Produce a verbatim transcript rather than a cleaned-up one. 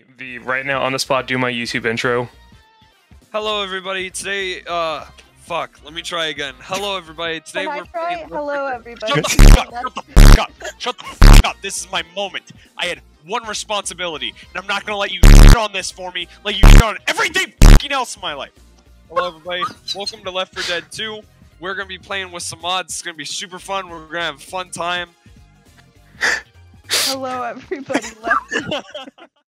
the right now on the spot do my YouTube intro. Hello everybody. Today, uh, fuck. Let me try again. Hello everybody. Today Can I we're try? playing. Hello, everybody. Shut the fuck up! Shut the fuck up! Shut the fuck up! This is my moment. I had one responsibility, and I'm not gonna let you shit on this for me, like you shit on everything fucking else in my life. Hello everybody. Welcome to Left four Dead two. We're gonna be playing with some mods. It's gonna be super fun. We're gonna have a fun time. Hello, everybody. Left.